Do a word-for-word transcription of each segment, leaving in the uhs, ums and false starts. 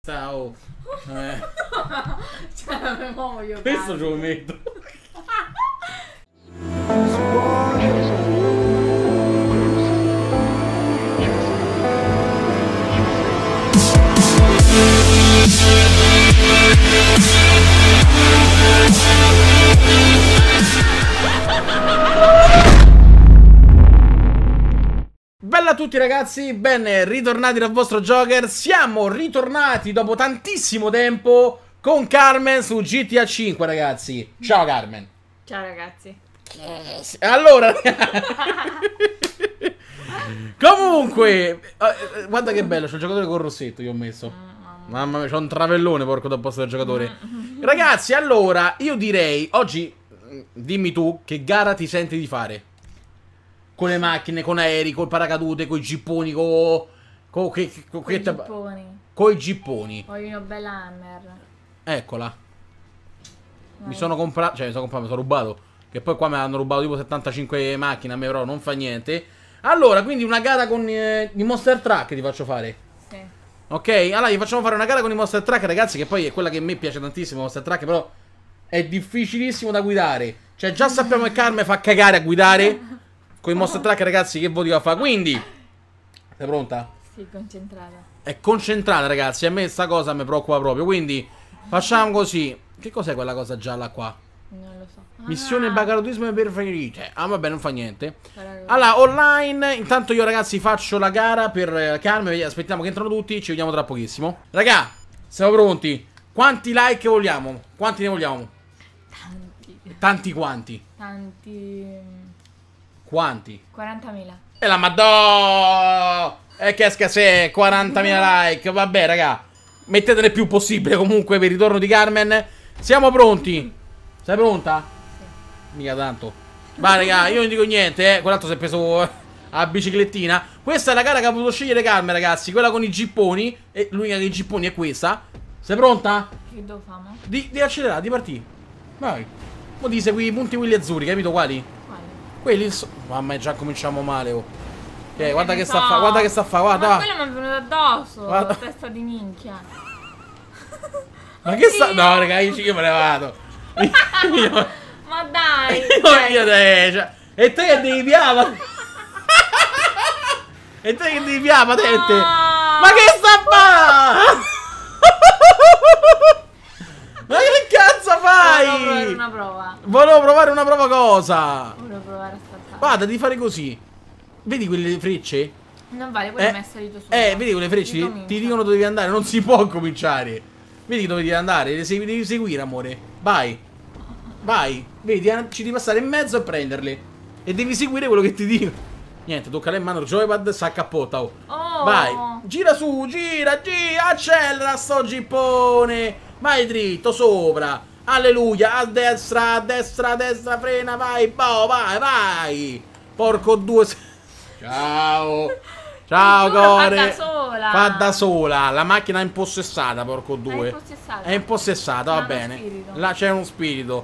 Ciao. Eh. Cioè, non mi muovo io. Questo ce lo metto. Bella a tutti ragazzi, ben ritornati dal vostro Joker. Siamo ritornati dopo tantissimo tempo con Carmen su G T A cinque ragazzi. Ciao Carmen. Ciao ragazzi. Allora comunque uh, guarda che bello, c'ho il giocatore con il rossetto io ho messo. Mamma mia, c'ho un travellone porco da posto del giocatore. Ragazzi, allora io direi oggi dimmi tu che gara ti senti di fare. Con le macchine, con aerei, col paracadute, coi gipponi, co... co che, co Con i gipponi. Coi gipponi. Voglio una bella Hammer. Eccola. Vai. Mi sono comprato, cioè mi sono comprato, mi sono rubato. Che poi qua mi hanno rubato tipo settantacinque macchine, a me però non fa niente. Allora, quindi una gara con eh, i Monster Truck ti faccio fare. Sì. Ok, allora gli facciamo fare una gara con i Monster Truck, ragazzi, che poi è quella che a me piace tantissimo, Monster Truck, però è difficilissimo da guidare. Cioè già sappiamo che Carmen fa cagare a guidare. Con i Monster Truck, ragazzi, che voti va a fare? Quindi, sei pronta? Sì, concentrata. È concentrata, ragazzi. A me sta cosa mi preoccupa proprio. Quindi, facciamo così. Che cos'è quella cosa gialla qua? Non lo so. Missione ah. bagarotismo preferite. Ah, vabbè, non fa niente. Paragon. Allora, online. Intanto io, ragazzi, faccio la gara per Carmen. Aspettiamo che entrano tutti. Ci vediamo tra pochissimo. Raga, siamo pronti. Quanti like vogliamo? Quanti ne vogliamo? Tanti. Tanti quanti? Tanti. Quanti? quarantamila. E la madò! E che scasè, quarantamila like. Vabbè, raga, mettetene il più possibile comunque per il ritorno di Carmen. Siamo pronti? Sei pronta? Sì. Mica tanto. Vai, raga, io non dico niente, eh. Quell'altro si è preso a biciclettina. Questa è la gara che ha voluto scegliere Carmen, ragazzi. Quella con i gipponi. E l'unica che i gipponi è questa. Sei pronta? Che dove famo? Di, di accelerare, di partire. Vai. Mo ti segui i punti quelli azzurri, capito quali? Quelli so mamma mia, già cominciamo male, oh. Eh, guarda che, so. sta a fa, guarda che sta a fa, guarda. Ma quello mi è venuto addosso, guarda. testa di minchia. Ma che sta... No, raga, io, io me ne vado. Io... Ma dai. Io, dai. io te, cioè... E te che devi piava? E te che devi piava, tette? No. Ma che sta a fa? Ma che cazzo fai? Volevo provare una prova. Volevo provare una prova cosa? Volevo provare a saltare. Guarda, di fare così. Vedi quelle frecce? Non vale, poi Eh, mi è salito su. eh, vedi quelle frecce? Ti, ti dicono dove devi andare, non si può cominciare. Vedi dove devi andare, devi, segui- devi seguire, amore. Vai. Vai. Vedi, eh, ci devi passare in mezzo e prenderle. E devi seguire quello che ti dico. Niente, tocca in mano il joypad, sa cappotta, oh. Oh. Vai. Gira su, gira, gira, accelera sto gippone. Vai dritto, sopra. Alleluia, a destra, a destra, a destra, frena, vai, boh, vai, vai. Porco due. Ciao. Ciao, Core. Fa da sola. Fa da sola. La macchina è impossessata, porco due. È impossessata. È impossessata, va Ma bene. spirito. Là c'è uno spirito.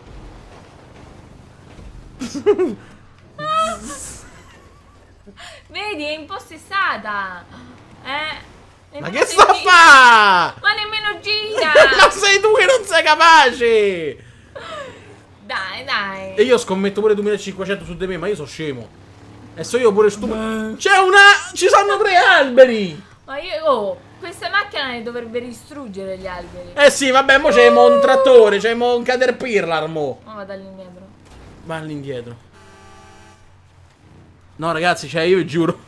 Vedi, è impossessata. Eh. Ma che sta a fa? Ma nemmeno gira. Ma sei tu che non sei capace. Dai, dai. E io scommetto pure duemilacinquecento su di me, ma io sono scemo. E so io pure stupido. C'è una... Ci sono tre alberi. Ma io... Oh, questa macchina ne dovrebbe distruggere gli alberi. Eh sì, vabbè, mo c'è un trattore, c'è un Caterpillar, mo. Ma vado all'indietro. Va all'indietro. No, ragazzi, cioè, io vi giuro.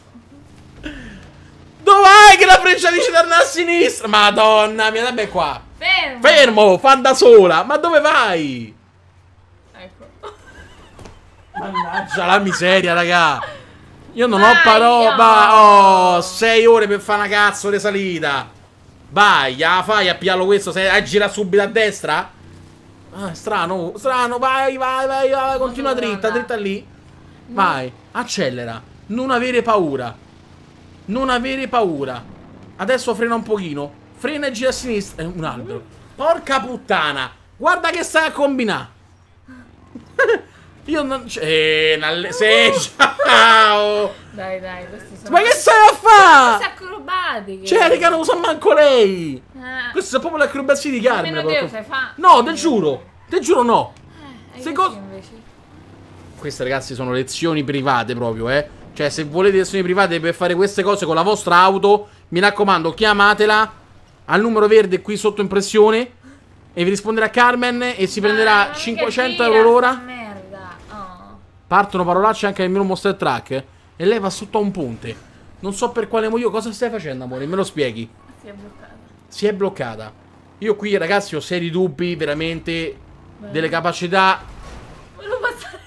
Dov'è che la freccia dice di andare a sinistra? Madonna mia, vabbè qua. Fermo. Fermo, fa da sola. Ma dove vai? Ecco. Mannaggia la miseria, raga. Io non Vai, ho parole. no. Va- Oh, sei ore per fare una cazzo di salita. Vai, la fai a piarlo questo. Se a gira subito a destra. Ah, strano, strano. Vai, vai, vai, vai. Continua dritta, dritta lì. Vai, accelera. Non avere paura. Non avere paura. Adesso frena un pochino. Frena e gira a sinistra. È un albero. Porca puttana. Guarda che stai a combinare. Io non... Eh, nalle... Sì, ciao! Dai, dai, questi sono... Ma che stai a fare? Queste acrobatiche! Cioè, raga, non lo sa manco lei! Eh. Queste sono proprio le acrobazie di Carmen. Almeno te lo sai fa. No, te giuro! Te giuro no! Eh, Se e co- così invece. Queste, ragazzi, sono lezioni private proprio, eh. Cioè, se volete lezioni private per fare queste cose con la vostra auto, mi raccomando, chiamatela al numero verde qui sotto impressione e vi risponderà Carmen e si prenderà Ma cinquecento che euro l'ora. gira, merda. Oh. Partono parolacce anche nel mio Monster Truck e lei va sotto a un ponte. Non so per quale motivo. Cosa stai facendo, amore? Me lo spieghi. Si è bloccata. Si è bloccata. Io qui, ragazzi, ho seri dubbi, veramente, Beh. delle capacità. Volevo passare.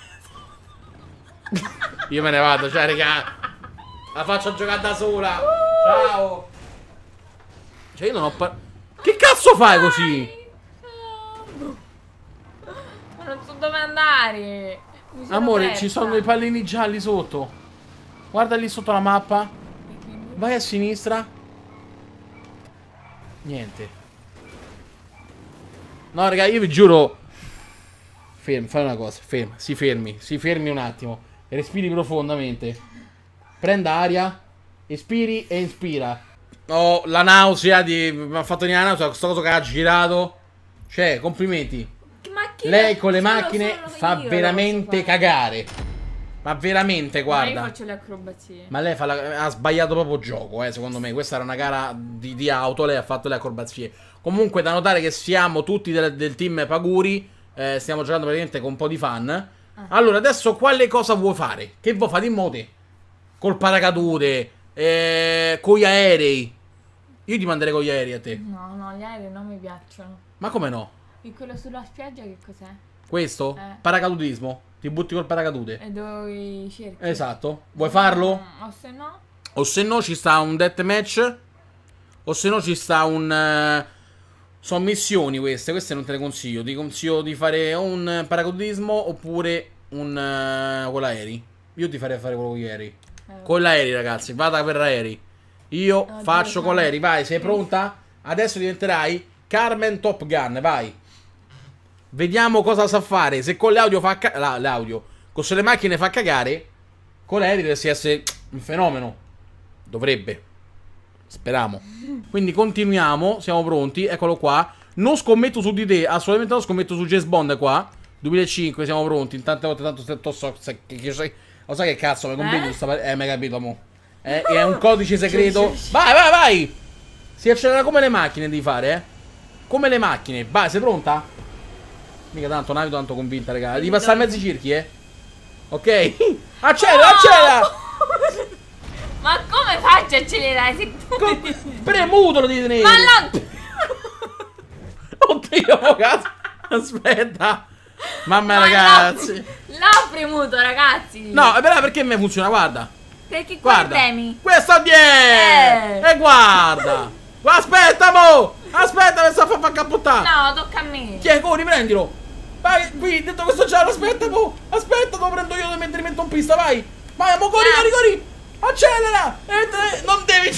Io me ne vado, cioè, raga. La faccio giocare da sola. Ciao. Cioè, io non ho par... Che cazzo fai così? Ma non so dove andare. Mi sono Amore, persa. ci sono i pallini gialli sotto. Guarda lì sotto la mappa. E quindi? Vai a sinistra. Niente. No, raga, io vi giuro. Fermi, fai una cosa. Ferma, si fermi. Si fermi un attimo. Respiri profondamente. Prenda aria. Espiri e inspira. Oh, la nausea di... Mi ha fatto venire la nausea. Questa cosa che ha girato. Cioè, complimenti. Che macchina? Lei con le Solo- macchine solo fa io la veramente posso fare. cagare. Ma veramente, Ma io guarda. faccio le acrobazie. Ma lei fa la- ha sbagliato proprio gioco, eh, secondo me. Questa era una gara di, di auto, lei ha fatto le acrobazie. Comunque, da notare che siamo tutti del, del team Paguri. Eh, stiamo giocando praticamente con un po' di fan. Ah. Allora, adesso quale cosa vuoi fare? Che vuoi fare? Dimmo te. Col paracadute, eh, con gli aerei. Io ti manderei con gli aerei a te. No, no, gli aerei non mi piacciono. Ma come no? E quello sulla spiaggia che cos'è? Questo? Eh. Paracadutismo. Ti butti col paracadute. E dove i cerchi? Esatto. Vuoi farlo? Mm, o se no? O se no ci sta un deathmatch. O se no ci sta un... eh, sono missioni queste. Queste non te le consiglio. Ti consiglio di fare un paracadutismo oppure un... eh, con l'aerei. Io ti farei fare quello con gli aerei. Eh, Con l'aerei, ragazzi. Vada per aerei. Io Oddio, faccio con Carmen. l'aerei. Vai, sei pronta? Adesso diventerai Carmen Top Gun. Vai. Vediamo cosa sa fare. Se con l'audio fa cagare... La, l'audio. Con se le macchine fa cagare. Con l'aerei dovresti essere un fenomeno. Dovrebbe. Speriamo. Quindi continuiamo. Siamo pronti. Eccolo qua. Non scommetto su di te. Assolutamente non scommetto su James Bond qua. duemilacinque. Siamo pronti. In tante volte tanto se- so, se- che, che, sai- lo sai che cazzo mi conviene? Eh? Sta- Eh, mi hai capito, mo. Eh, è un codice segreto. Vai, vai, vai. Si accelera come le macchine devi fare, eh. Come le macchine. Vai, sei pronta? Mica tanto, non eri tanto convinta, raga. Devi passare a mezzi circhi, eh. Ok. Accelera, accelera. Ma come faccio a accelerare se tu... Con- Premuto lo devi tenere. Ma no! Oddio, mo cazzo. Aspetta. Mamma Ma ragazzi. L'ho, l'ho premuto, ragazzi. No, è però perché mi funziona, guarda. Perché qua Guarda. premi. Questo dietro. Eh. E guarda. Aspetta, mo. Aspetta, mi sta a far fa cappottare. No, tocca a me. Chi è? Corri, prendilo. Vai, qui, dentro questo giallo, aspetta, mo. Aspetta, lo prendo io mentre metto in pista, vai. Vai, mo, corri, Ah. corri, corri. Accelera. E- e- non devi...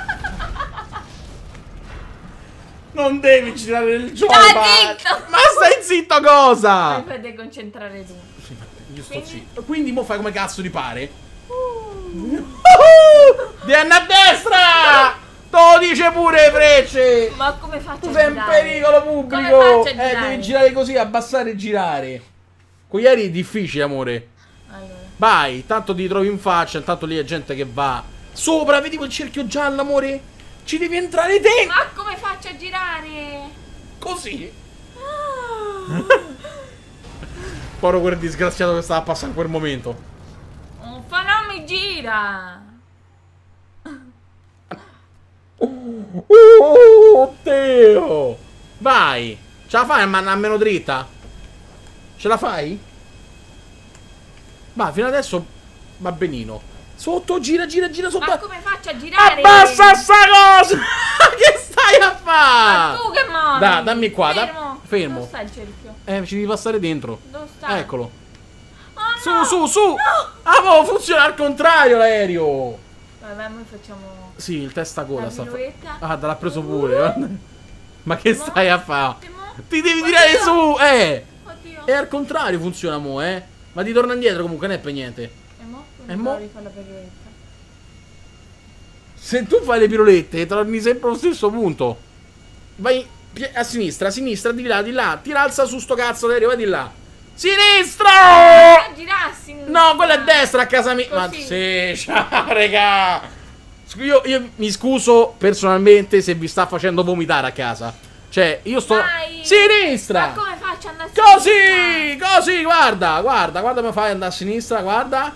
Non devi girare nel gioco. Stai ma- zitto. Ma stai zitto cosa? Mi fate concentrare tu. Io sto Quindi- zitto. Quindi mo fai come cazzo ti pare. Uh. Di anna a destra! Te lo dice pure Frecce! Ma come faccio Tu a sei in girare? pericolo Come pubblico! faccio a Eh, girare? devi girare così, abbassare e girare. Con gli aerei è difficile, amore. Allora. Vai, tanto ti trovi in faccia, intanto lì è gente che va sopra, vedi quel cerchio giallo, amore? Ci devi entrare te! Ma come faccio a girare? Così. Ah. Poro quel disgraziato che stava passando in quel momento. Uffa, non mi gira. Oh, oddio! Vai! Ce la fai a man- a meno dritta? Ce la fai? Va, fino adesso va benino. Sotto, gira, gira, gira sotto. Ma come faccio a girare? Abbassa sta cosa! Che stai a Ma fare? tu che muovi? Da, dammi qua, da- Fermo. fermo. Dove sta il cerchio? Eh, ci devi passare dentro. Dove sta? Eccolo. Oh, Su, no. su, su! Ah, mo, funziona al contrario l'aereo! Vabbè, noi facciamo Sì, il testacoda la sta fa- pirouetta. Ah, l'ha preso pure. guarda. Ma che stai a fare? Mo? Ti devi Oddio. tirare su, eh! Oddio. E al contrario funziona mo, eh. Ma ti torna indietro comunque, non è per niente. E mo? E mo? Rifare la piruetta. Se tu fai le pirolette, torni sempre allo stesso punto. Vai a sinistra, a sinistra, di là, di là. Ti alza su sto cazzo d'aereo, vai di là. Sinistra! Eh, girassi. No, quella è destra a casa mia. Ma Così. sì, ciao, raga. Io, io mi scuso personalmente se vi sta facendo vomitare a casa. Cioè, io sto... Dai. Sinistra! Ma come faccio ad andare a Così, sinistra? così, guarda, guarda, guarda come fai ad andare a sinistra, guarda.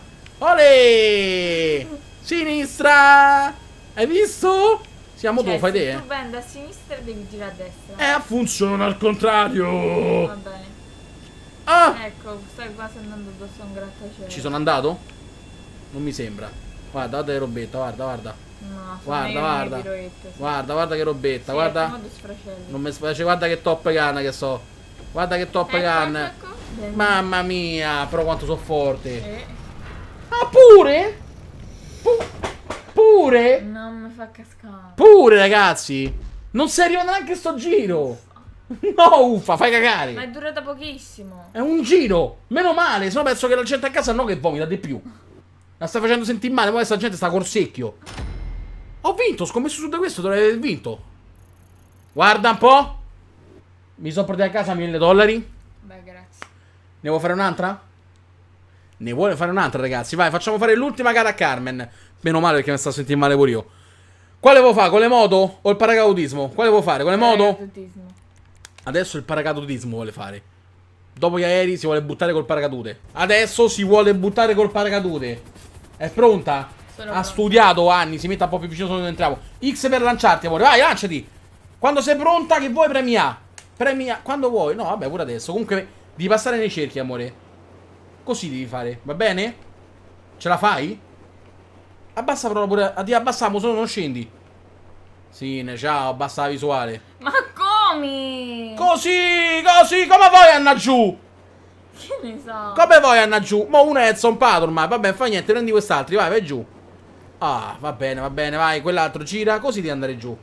Olè! Sinistra! Hai visto? Siamo Cioè, tu, fai se te, eh. tu vai a sinistra devi girare a destra. Eh, funziona al contrario. Va bene. Ah! Ecco, stai quasi andando addosso a un grattacielo. Ci sono andato? Non mi sembra. Guarda, guarda che robetta, guarda, guarda. No, sono Guarda, io le guarda. mie piroette, sì. Guarda, guarda che robetta, Sì, guarda. ecco, mo ti sfracelli. Non mi spiace, guarda che top gun che so. Guarda che top Ecco, gun. ecco, ecco. Bene. Mamma mia, però quanto sono forte. Eh, Ah, pure? Pu- pure? non mi fa cascare. Pure, ragazzi. Non si arriva neanche sto giro. No, uffa, fai cagare. Ma è durata pochissimo. È un giro. Meno male, se no penso che la gente a casa no che vomita di più. La sta facendo sentire male, poi questa gente sta col secchio. Ho vinto, ho scommesso su di questo, dovrei aver vinto. Guarda un po'. Mi sono portato a casa mille dollari. Beh, grazie. Ne vuoi fare un'altra? Ne vuole fare un'altra, ragazzi? Vai, facciamo fare l'ultima gara a Carmen. Meno male perché mi sta a sentire male pure io. Quale vuoi fare? Con le moto o il paracadutismo? Quale vuoi fare? Con le moto? Paracadutismo. Adesso il paracadutismo vuole fare. Dopo gli aerei si vuole buttare col paracadute. Adesso si vuole buttare col paracadute. È pronta? Sono ha pronta. studiato anni, si mette un po' più vicino dove entriamo. X per lanciarti, amore. Vai, lanciati. Quando sei pronta, che vuoi, premi A. Premi A. Quando vuoi. No, vabbè, pure adesso. Comunque, devi passare nei cerchi, amore. Così devi fare, va bene? Ce la fai? Abbassa però pure. Addio, abbassiamo, solo non scendi. Sì, ne ciao, abbassa la visuale. Ma come? Così, così, come vuoi andare giù? Che ne so? Come vuoi andare giù? Mo' uno è zompato ormai, vabbè, fa niente, prendi quest'altro, vai, vai giù. Ah, va bene, va bene, vai, quell'altro gira, così devi andare giù.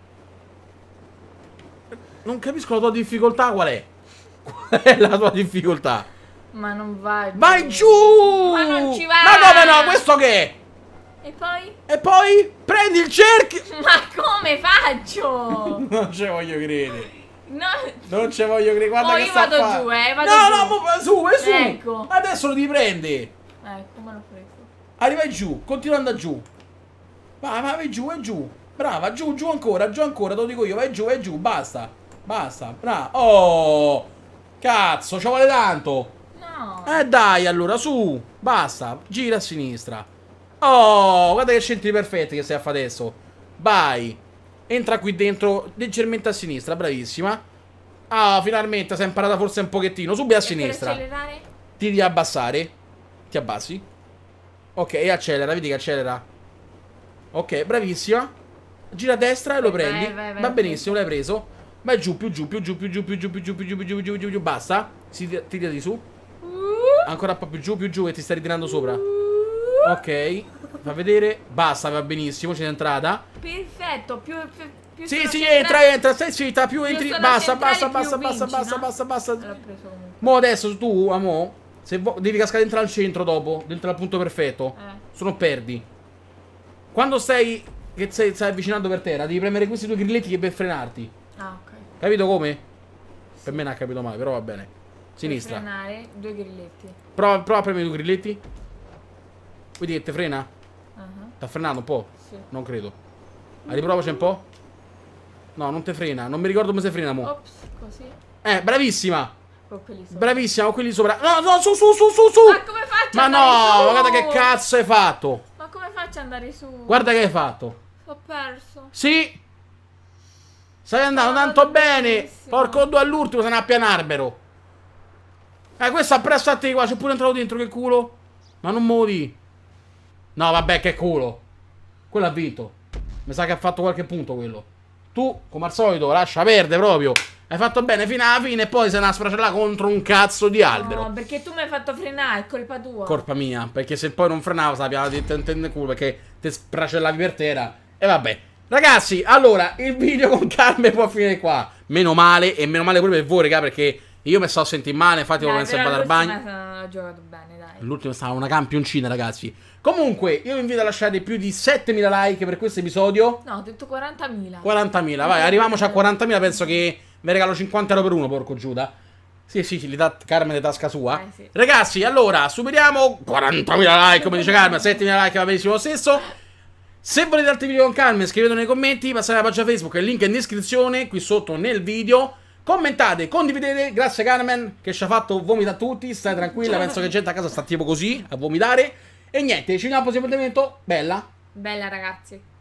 Non capisco la tua difficoltà, qual è? Qual è la tua difficoltà? Ma non vai. Vai giù! Ma non ci vai! Ma come no, questo che è? E poi? E poi prendi il cerchio. Ma come faccio? Non ci voglio credere. No. Non ci voglio credere. Guarda Oh, che io sta vado a fa- giù, eh, vado no, giù. no, mo- su, è su. Ecco. Adesso lo devi prendere. Ecco, me l'ho preso. Arriva giù, continua ad andare giù. Vai, vai, vai giù, vai giù. Brava, giù, giù ancora, giù ancora, te lo dico io, vai giù, vai giù, basta. Basta, brava. Oh, cazzo, ci vuole tanto. No. Eh dai, allora, su, basta, gira a sinistra. Oh, guarda che centri perfetti che stai a fare adesso. Vai. Entra qui dentro, leggermente a sinistra, bravissima. Ah, finalmente sei imparata forse un pochettino. Subito a E per sinistra. accelerare? Ti devi abbassare. Ti abbassi. Ok, e accelera, vedi che accelera. Ok, bravissima. Gira a destra e lo Vai, prendi. vai, vai, Va vai. benissimo, l'hai preso. Vai giù, più giù, più giù, più giù, più giù, più giù, più giù, più giù, più giù, più giù, basta. Si tira- ti tira di su. Uh, Ancora un po' più giù, più giù e ti stai ritirando sopra. Ok, fa vedere. Basta, va benissimo, c'è entrata. perfetto, più, più, più Sì, sono sì, centrale- entra, entra, stai zitta, più più entri. sono Basta, centrale, basta, più basta, basta, vinci, basta, no? basta, basta. L'ho preso comunque. Mo' adesso tu, amo, se vo- devi cascare dentro al centro dopo, dentro al punto perfetto. Eh. Se no perdi. Quando stai che stai, stai avvicinando per terra, devi premere questi due grilletti che per frenarti. Ah, ok. Capito come? Per me non ha capito mai, però va bene. Sinistra. Per frenare, due grilletti. Prova, prova a premere i due grilletti. Vedi che ti frena? Ah, T'ha frenato un po'? sì. Non credo. Ah, riprovaci un po'. No, non ti frena. Non mi ricordo come si frena, mo. Ops, così. Eh, bravissima. Con quelli sopra. Bravissima, con quelli sopra. No, no, su, su, su, su, su. Ma come faccio Ma ad andare no, su? guarda che cazzo hai fatto. Ma come faccio ad andare su? Guarda che hai fatto. Ho perso. Sì. Stai andando Stavo tanto andando bene. benissimo. Porco due all'ultimo, se ne ha pianarbero. Eh, questo appresso a te qua. C'è pure entrato dentro, che culo. Ma non modi. No, vabbè, che culo. Quello ha vinto. Mi sa che ha fatto qualche punto quello. Tu, come al solito, lascia perdere proprio. Hai fatto bene fino alla fine e poi se ne ha sfracellata contro un cazzo di albero. No, perché tu mi hai fatto frenare, è colpa tua. Colpa mia, perché se poi non frenavo sapeva di te nel culo perché ti spracellavi per terra. E vabbè. Ragazzi, allora, il video con Carmen può finire qua. Meno male, e meno male pure per voi, raga, perché Io mi sto a sentire male, infatti volevo Dai, essere però al bagno. l'ultima ha giocato bene, dai. L'ultimo stava una campioncina, ragazzi. Comunque, io vi invito a lasciare più di settemila like per questo episodio. No, ho detto quarantamila. quarantamila, vai, arriviamoci a quarantamila, penso che vi regalo cinquanta euro per uno, porco Giuda. Sì, sì, sì, li dà Carmen di tasca sua. Eh, sì. Ragazzi, allora, superiamo quarantamila like, come dice Carmen, settemila like va benissimo lo stesso. Se volete altri video con Carmen, scrivetelo nei commenti, passate alla pagina Facebook, il link è in descrizione, qui sotto nel video. Commentate, condividete, grazie Carmen, che ci ha fatto vomitare a tutti, stai tranquilla, penso che gente a casa sta tipo così, a vomitare. E niente, ci vediamo al prossimo appuntamento, bella. Bella, ragazzi.